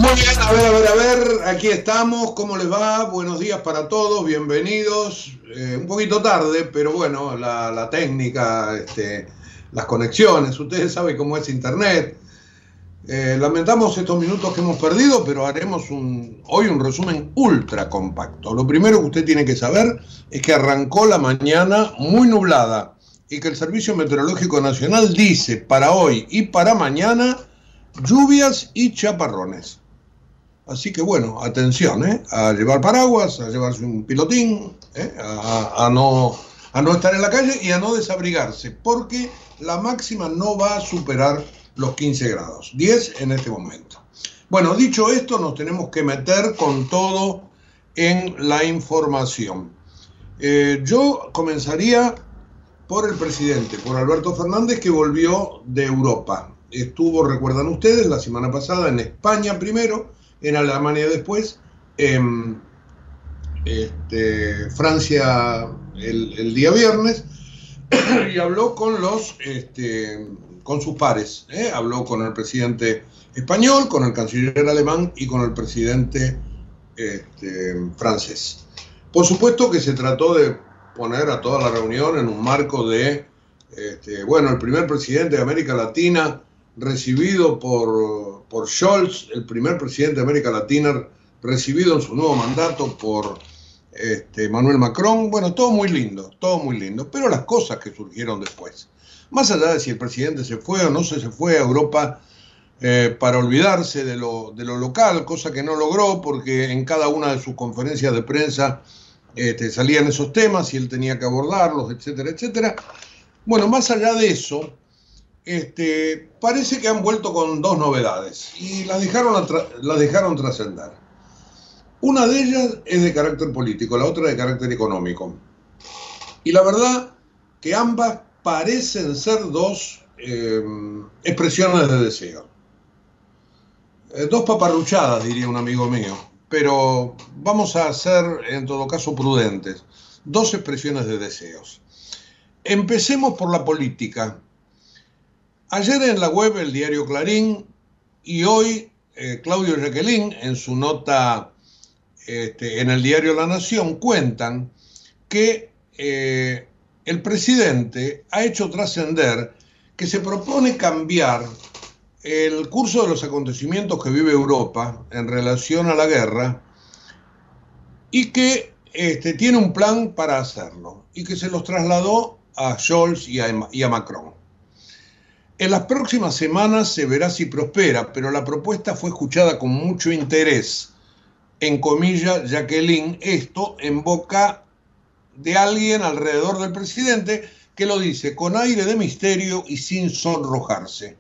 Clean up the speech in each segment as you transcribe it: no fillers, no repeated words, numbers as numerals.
Muy bien, a ver, aquí estamos, ¿cómo les va? Buenos días para todos, bienvenidos. Un poquito tarde, pero bueno, la técnica, las conexiones, ustedes saben cómo es Internet. Lamentamos estos minutos que hemos perdido, pero haremos hoy un resumen ultra compacto. Lo primero que usted tiene que saber es que arrancó la mañana muy nublada y que el Servicio Meteorológico Nacional dice para hoy y para mañana lluvias y chaparrones. Así que bueno, atención, a llevar paraguas, a llevarse un pilotín, a no estar en la calle y a no desabrigarse, porque la máxima no va a superar los 15 grados, 10 en este momento. Bueno, dicho esto, nos tenemos que meter con todo en la información. Yo comenzaría por el presidente, por Alberto Fernández, que volvió de Europa. Estuvo, recuerdan ustedes, la semana pasada en España primero, en Alemania después, en Francia el día viernes, y habló con con sus pares, habló con el presidente español, con el canciller alemán y con el presidente francés. Por supuesto que se trató de poner a toda la reunión en un marco de, el primer presidente de América Latina recibido por Scholz, el primer presidente de América Latina recibido en su nuevo mandato por Emmanuel Macron. Bueno, todo muy lindo, pero las cosas que surgieron después, más allá de si el presidente se fue o no se fue a Europa para olvidarse de lo local, cosa que no logró porque en cada una de sus conferencias de prensa salían esos temas y él tenía que abordarlos, etcétera, etcétera. Bueno, más allá de eso, parece que han vuelto con dos novedades y las dejaron trascender. Una de ellas es de carácter político, la otra de carácter económico. Y la verdad que ambas parecen ser dos expresiones de deseo. Dos paparruchadas, diría un amigo mío, pero vamos a ser en todo caso prudentes. Dos expresiones de deseos. Empecemos por la política. Ayer en la web el diario Clarín y hoy Claudio Jacquelin en su nota en el diario La Nación cuentan que el presidente ha hecho trascender que se propone cambiar el curso de los acontecimientos que vive Europa en relación a la guerra y que tiene un plan para hacerlo y que se los trasladó a Scholz y a Macron. En las próximas semanas se verá si prospera, pero la propuesta fue escuchada con mucho interés, en comillas, Jacquelin, esto en boca de alguien alrededor del presidente que lo dice con aire de misterio y sin sonrojarse.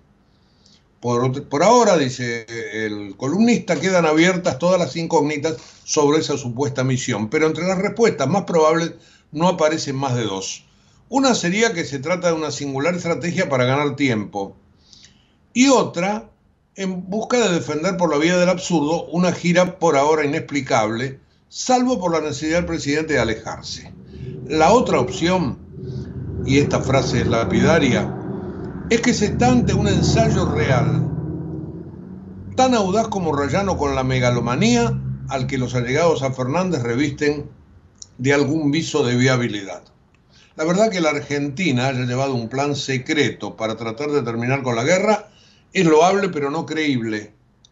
Por ahora, dice el columnista, quedan abiertas todas las incógnitas sobre esa supuesta misión, pero entre las respuestas más probables no aparecen más de dos. Una sería que se trata de una singular estrategia para ganar tiempo y otra en busca de defender por la vía del absurdo una gira por ahora inexplicable, salvo por la necesidad del presidente de alejarse. La otra opción, y esta frase es lapidaria, es que se está ante un ensayo real, tan audaz como rayano con la megalomanía al que los allegados a Fernández revisten de algún viso de viabilidad. La verdad que la Argentina haya llevado un plan secreto para tratar de terminar con la guerra es loable pero no creíble.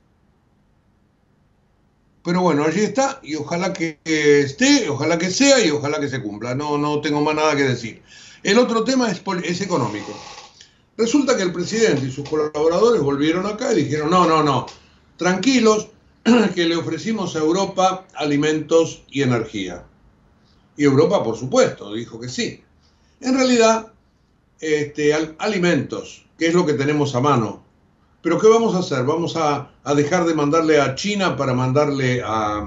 Pero bueno, allí está y ojalá que esté, ojalá que sea y ojalá que se cumpla. No tengo más nada que decir. El otro tema es económico. Resulta que el presidente y sus colaboradores volvieron acá y dijeron no, tranquilos, que le ofrecimos a Europa alimentos y energía. Y Europa, por supuesto, dijo que sí. En realidad, alimentos, que es lo que tenemos a mano. Pero ¿qué vamos a hacer? ¿Vamos a dejar de mandarle a China para mandarle a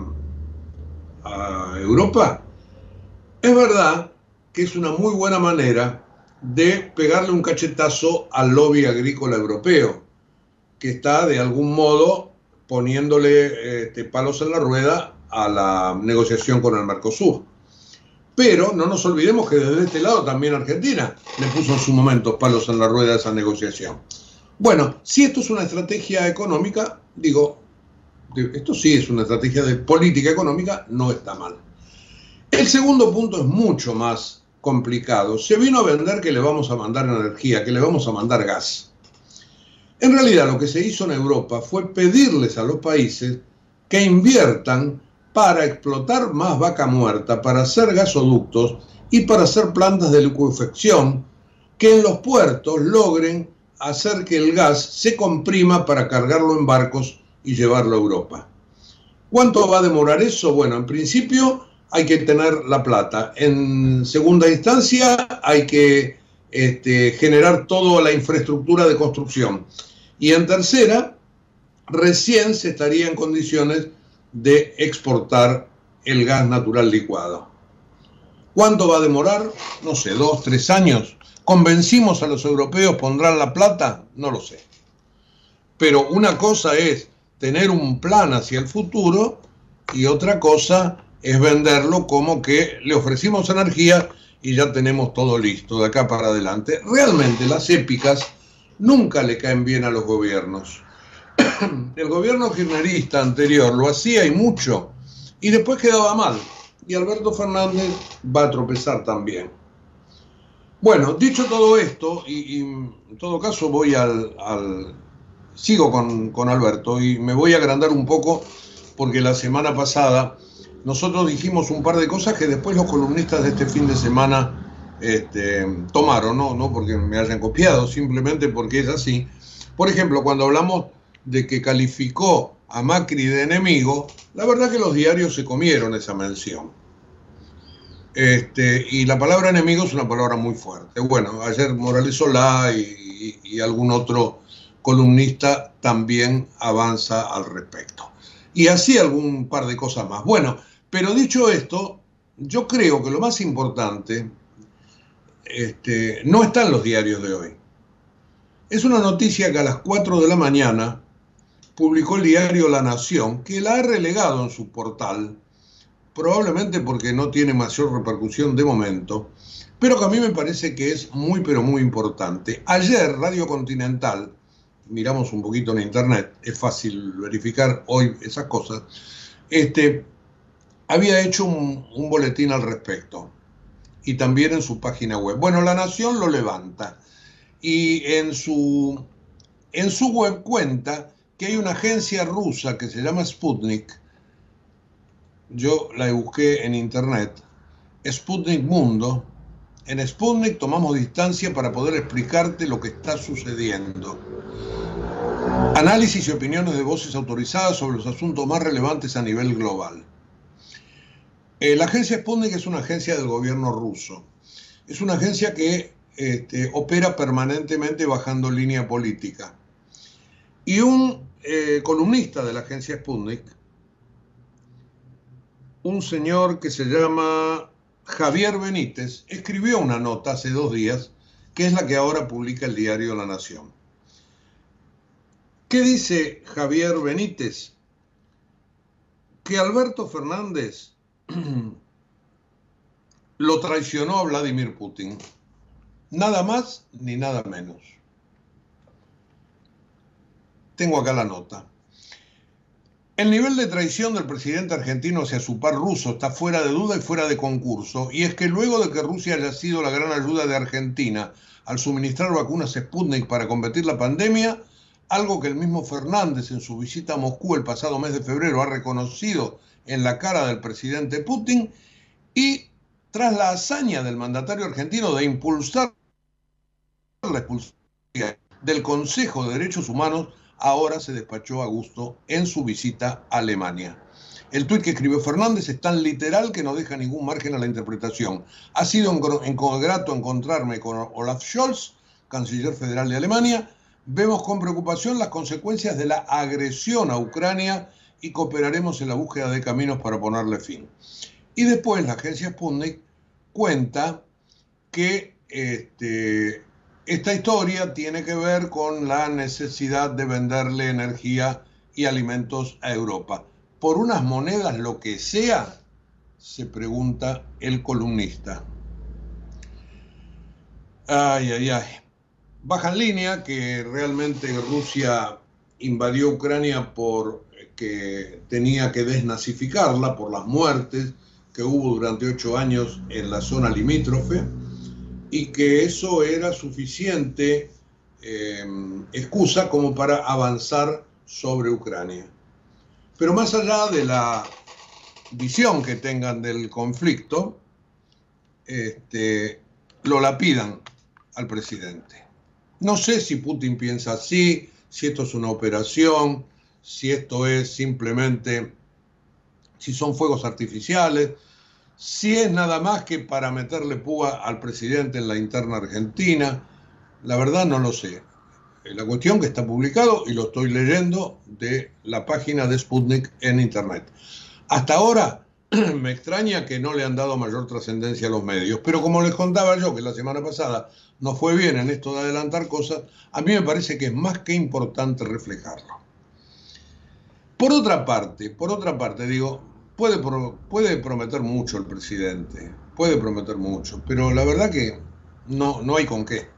Europa? Es verdad que es una muy buena manera de pegarle un cachetazo al lobby agrícola europeo, que está de algún modo poniéndole palos en la rueda a la negociación con el Mercosur. Pero no nos olvidemos que desde este lado también Argentina le puso en su momento palos en la rueda a esa negociación. Bueno, si esto es una estrategia económica, digo, esto sí es una estrategia de política económica, no está mal. El segundo punto es mucho más complicado. Se vino a vender que le vamos a mandar energía, que le vamos a mandar gas. En realidad lo que se hizo en Europa fue pedirles a los países que inviertan para explotar más vaca muerta, para hacer gasoductos y para hacer plantas de licuefacción que en los puertos logren hacer que el gas se comprima para cargarlo en barcos y llevarlo a Europa. ¿Cuánto va a demorar eso? Bueno, en principio hay que tener la plata. En segunda instancia hay que generar toda la infraestructura de construcción. Y en tercera, recién se estaría en condiciones de exportar el gas natural licuado. ¿Cuánto va a demorar? No sé, 2, 3 años. ¿Convencimos a los europeos, pondrán la plata? No lo sé. Pero una cosa es tener un plan hacia el futuro y otra cosa es venderlo como que le ofrecimos energía y ya tenemos todo listo de acá para adelante. Realmente las épicas nunca le caen bien a los gobiernos. El gobierno kirchnerista anterior lo hacía y mucho y después quedaba mal. Y Alberto Fernández va a tropezar también. Bueno, dicho todo esto, y en todo caso voy sigo con Alberto y me voy a agrandar un poco porque la semana pasada nosotros dijimos un par de cosas que después los columnistas de este fin de semana tomaron, no porque me hayan copiado, simplemente porque es así. Por ejemplo, cuando hablamos de que calificó a Macri de enemigo, la verdad que los diarios se comieron esa mención. Y la palabra enemigo es una palabra muy fuerte. Bueno, ayer Morales Solá y algún otro columnista también avanza al respecto. Y así algún par de cosas más. Bueno, pero dicho esto, yo creo que lo más importante no está en los diarios de hoy. Es una noticia que a las 4 de la mañana publicó el diario La Nación, que la ha relegado en su portal, probablemente porque no tiene mayor repercusión de momento, pero que a mí me parece que es muy, pero muy importante. Ayer Radio Continental, miramos un poquito en internet, es fácil verificar hoy esas cosas, había hecho un boletín al respecto, y también en su página web. Bueno, La Nación lo levanta, y en su web cuenta que hay una agencia rusa que se llama Sputnik. Yo la busqué en internet, Sputnik Mundo. En Sputnik tomamos distancia para poder explicarte lo que está sucediendo. Análisis y opiniones de voces autorizadas sobre los asuntos más relevantes a nivel global. La agencia Sputnik es una agencia del gobierno ruso. Es una agencia que opera permanentemente bajando línea política. Y un columnista de la agencia Sputnik, un señor que se llama Javier Benítez, escribió una nota hace 2 días, que es la que ahora publica el diario La Nación. ¿Qué dice Javier Benítez? Que Alberto Fernández lo traicionó a Vladimir Putin. Nada más ni nada menos. Tengo acá la nota. El nivel de traición del presidente argentino hacia su par ruso está fuera de duda y fuera de concurso, y es que luego de que Rusia haya sido la gran ayuda de Argentina al suministrar vacunas Sputnik para combatir la pandemia, algo que el mismo Fernández en su visita a Moscú el pasado mes de febrero ha reconocido en la cara del presidente Putin, y tras la hazaña del mandatario argentino de impulsar la expulsión del Consejo de Derechos Humanos, ahora se despachó a gusto en su visita a Alemania. El tuit que escribió Fernández es tan literal que no deja ningún margen a la interpretación. Ha sido grato encontrarme con Olaf Scholz, canciller federal de Alemania. Vemos con preocupación las consecuencias de la agresión a Ucrania y cooperaremos en la búsqueda de caminos para ponerle fin. Y después la agencia Sputnik cuenta que esta historia tiene que ver con la necesidad de venderle energía y alimentos a Europa. ¿Por unas monedas lo que sea? Se pregunta el columnista. Ay. Baja en línea que realmente Rusia invadió Ucrania porque tenía que desnazificarla por las muertes que hubo durante 8 años en la zona limítrofe, y que eso era suficiente excusa como para avanzar sobre Ucrania. Pero más allá de la visión que tengan del conflicto, lo lapidan al presidente. No sé si Putin piensa así, si esto es una operación, si esto es simplemente, si son fuegos artificiales, si es nada más que para meterle púa al presidente en la interna argentina. La verdad no lo sé. La cuestión que está publicado, y lo estoy leyendo de la página de Sputnik en internet. Hasta ahora me extraña que no le han dado mayor trascendencia a los medios, pero como les contaba yo que la semana pasada no fue bien en esto de adelantar cosas, a mí me parece que es más que importante reflejarlo. Por otra parte, digo, puede prometer mucho el presidente, puede prometer mucho, pero la verdad que no hay con qué.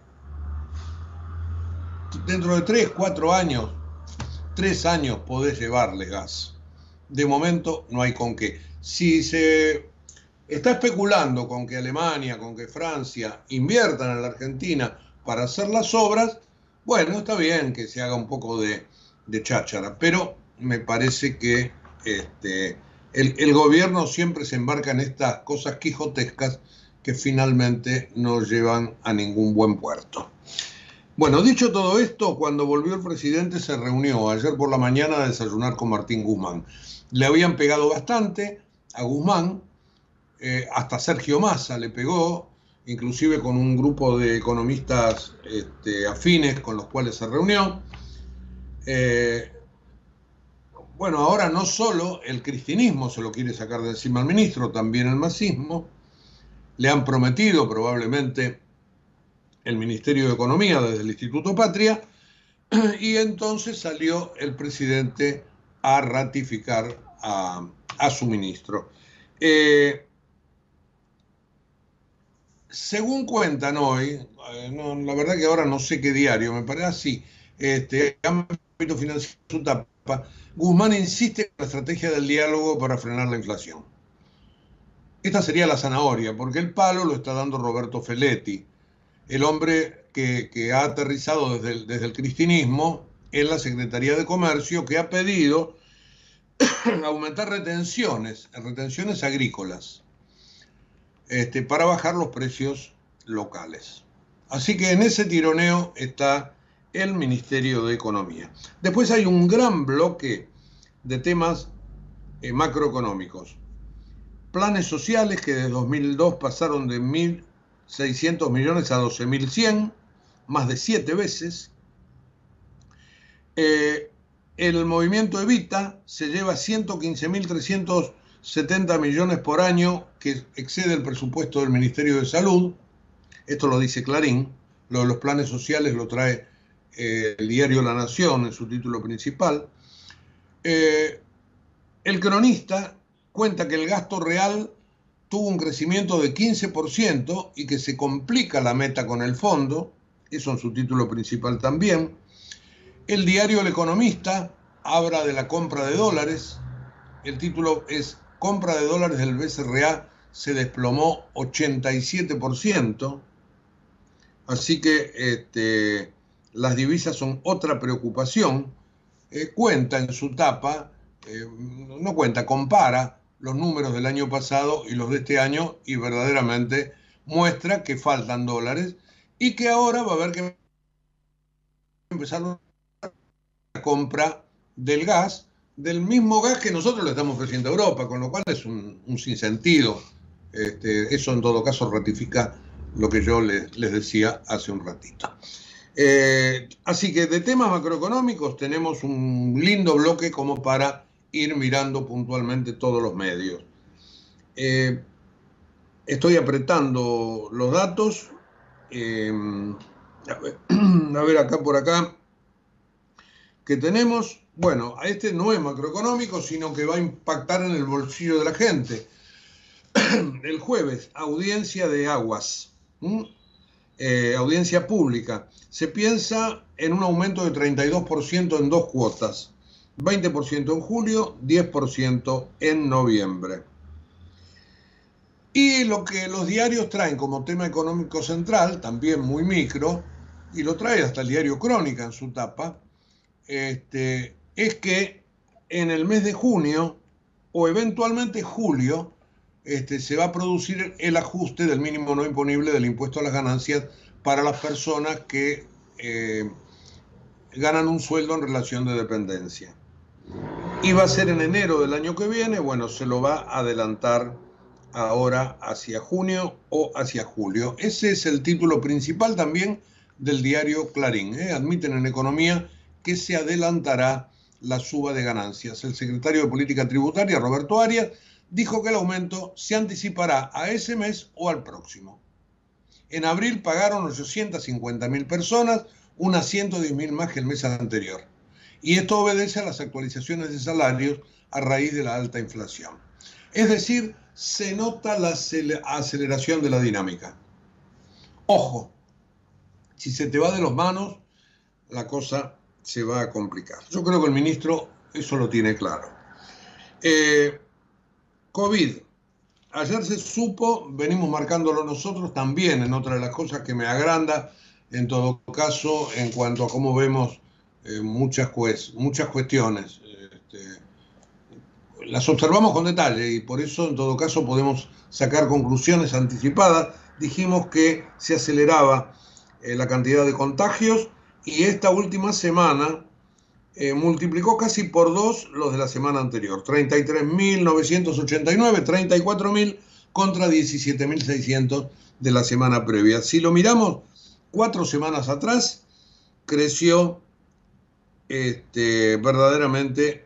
Dentro de 3, 4 años, 3 años podés llevarle gas. De momento no hay con qué. Si se está especulando con que Alemania, con que Francia inviertan en la Argentina para hacer las obras, bueno, está bien que se haga un poco de cháchara, pero me parece que el gobierno siempre se embarca en estas cosas quijotescas que finalmente no llevan a ningún buen puerto. Bueno, dicho todo esto, cuando volvió el presidente se reunió ayer por la mañana a desayunar con Martín Guzmán. Le habían pegado bastante a Guzmán, hasta Sergio Massa le pegó, inclusive con un grupo de economistas afines con los cuales se reunió. Bueno, ahora no solo el cristinismo se lo quiere sacar de encima al ministro, también el masismo. Le han prometido probablemente el Ministerio de Economía desde el Instituto Patria, y entonces salió el presidente a ratificar a su ministro. Según cuentan hoy, la verdad que ahora no sé qué diario, me parece así, ámbito financiero, su tapa, Guzmán insiste en la estrategia del diálogo para frenar la inflación. Esta sería la zanahoria, porque el palo lo está dando Roberto Feletti, el hombre que ha aterrizado desde el cristinismo en la Secretaría de Comercio, que ha pedido aumentar retenciones agrícolas, para bajar los precios locales. Así que en ese tironeo está el Ministerio de Economía. Después hay un gran bloque de temas macroeconómicos. Planes sociales que desde 2002 pasaron de 1.600 millones a 12.100, más de 7 veces. El movimiento Evita se lleva 115.370 millones por año, que excede el presupuesto del Ministerio de Salud. Esto lo dice Clarín. Lo de los planes sociales lo trae el diario La Nación en su título principal. El Cronista cuenta que el gasto real tuvo un crecimiento de 15% y que se complica la meta con el fondo, eso en su título principal también. El diario El Economista habla de la compra de dólares, el título es compra de dólares del BCRA se desplomó 87%, así que las divisas son otra preocupación. Cuenta en su tapa, compara los números del año pasado y los de este año, y verdaderamente muestra que faltan dólares y que ahora va a haber que empezar la compra del gas, del mismo gas que nosotros le estamos ofreciendo a Europa, con lo cual es un sinsentido. Eso en todo caso ratifica lo que yo les decía hace un ratito. Así que de temas macroeconómicos tenemos un lindo bloque como para ir mirando puntualmente todos los medios. Estoy apretando los datos. A ver acá por acá. ¿Qué tenemos? Bueno, este no es macroeconómico, sino que va a impactar en el bolsillo de la gente. El jueves, audiencia de aguas. audiencia pública. Se piensa en un aumento de 32% en 2 cuotas, 20% en julio, 10% en noviembre. Y lo que los diarios traen como tema económico central, también muy micro, y lo trae hasta el diario Crónica en su tapa, es que en el mes de junio o eventualmente julio se va a producir el ajuste del mínimo no imponible del impuesto a las ganancias para las personas que ganan un sueldo en relación de dependencia. Y va a ser en enero del año que viene, bueno, se lo va a adelantar ahora hacia junio o hacia julio. Ese es el título principal también del diario Clarín. Admiten en economía que se adelantará la suba de ganancias. El secretario de Política Tributaria, Roberto Arias, dijo que el aumento se anticipará a ese mes o al próximo. En abril pagaron 850.000 personas, unas 110.000 más que el mes anterior. Y esto obedece a las actualizaciones de salarios a raíz de la alta inflación. Es decir, se nota la aceleración de la dinámica. Ojo, si se te va de las manos, la cosa se va a complicar. Yo creo que el ministro eso lo tiene claro. COVID. Ayer se supo, venimos marcándolo nosotros también, en otra de las cosas que me agranda, en todo caso, en cuanto a cómo vemos muchas cuestiones. Las observamos con detalle y por eso, en todo caso, podemos sacar conclusiones anticipadas. Dijimos que se aceleraba la cantidad de contagios y esta última semana multiplicó casi por 2 los de la semana anterior. 33.989, 34.000 contra 17.600 de la semana previa. Si lo miramos 4 semanas atrás, creció verdaderamente,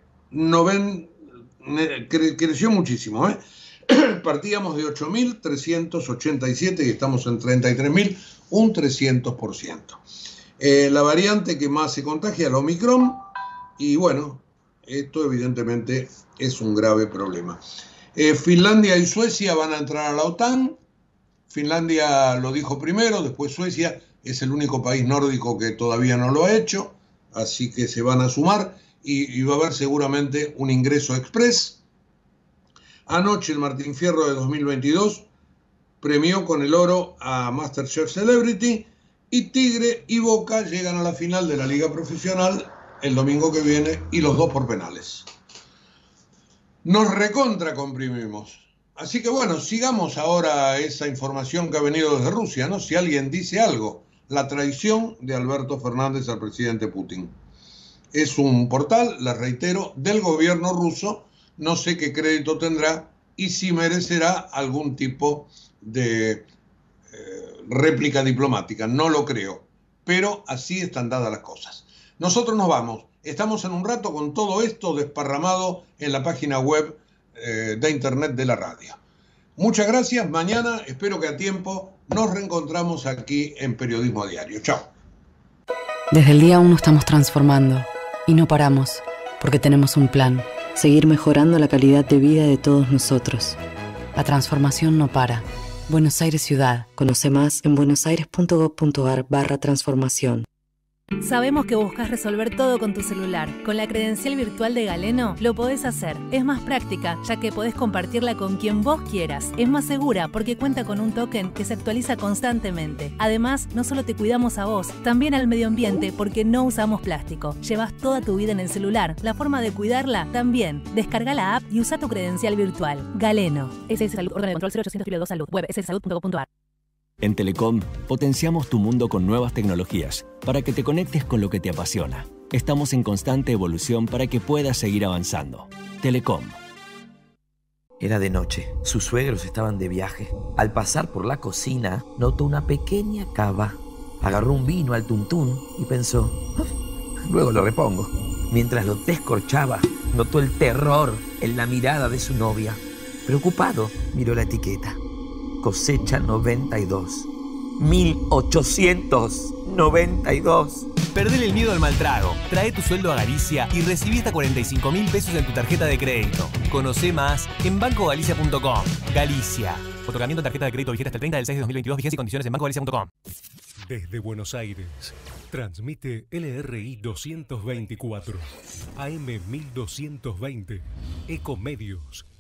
creció muchísimo. Partíamos de 8.387 y estamos en 33.000, un 300%. La variante que más se contagia es la Omicron y bueno, esto evidentemente es un grave problema. Finlandia y Suecia van a entrar a la OTAN. Finlandia lo dijo primero, después Suecia es el único país nórdico que todavía no lo ha hecho, así que se van a sumar y va a haber seguramente un ingreso express. Anoche el Martín Fierro de 2022 premió con el oro a MasterChef Celebrity y Tigre y Boca llegan a la final de la Liga Profesional el domingo que viene y los 2 por penales. Nos recontra comprimimos. Así que bueno, sigamos ahora esa información que ha venido desde Rusia, ¿no? Si alguien dice algo, la traición de Alberto Fernández al presidente Putin. Es un portal, les reitero, del gobierno ruso. No sé qué crédito tendrá y si merecerá algún tipo de réplica diplomática. No lo creo, pero así están dadas las cosas. Nosotros nos vamos. Estamos en un rato con todo esto desparramado en la página web de internet de la radio. Muchas gracias. Mañana, espero que a tiempo, nos reencontramos aquí en Periodismo Diario. Chao. Desde el día 1 estamos transformando y no paramos porque tenemos un plan. Seguir mejorando la calidad de vida de todos nosotros. La transformación no para. Buenos Aires Ciudad. Conoce más en buenosaires.gov.ar/transformación. Sabemos que buscas resolver todo con tu celular. Con la credencial virtual de Galeno lo podés hacer. Es más práctica, ya que podés compartirla con quien vos quieras. Es más segura porque cuenta con un token que se actualiza constantemente. Además, no solo te cuidamos a vos, también al medio ambiente porque no usamos plástico. Llevas toda tu vida en el celular. La forma de cuidarla también. Descarga la app y usa tu credencial virtual. Galeno. SS Salud. Orden de control 0800 Salud. Web sssalud.gov.ar. En Telecom, potenciamos tu mundo con nuevas tecnologías para que te conectes con lo que te apasiona. Estamos en constante evolución para que puedas seguir avanzando. Telecom. Era de noche. Sus suegros estaban de viaje. Al pasar por la cocina, notó una pequeña cava. Agarró un vino al tuntún y pensó, luego lo repongo. Mientras lo descorchaba, notó el terror en la mirada de su novia. Preocupado, miró la etiqueta. Cosecha 92. 1892. Perdele el miedo al mal trago. Trae tu sueldo a Galicia y recibí hasta 45.000 pesos en tu tarjeta de crédito. Conoce más en bancogalicia.com. Galicia. Otorgamiento de tarjeta de crédito vigente hasta el 30 del 6 de 2022. Vigencia y condiciones en bancogalicia.com. Desde Buenos Aires, transmite LRI 224, AM 1220, Ecomedios.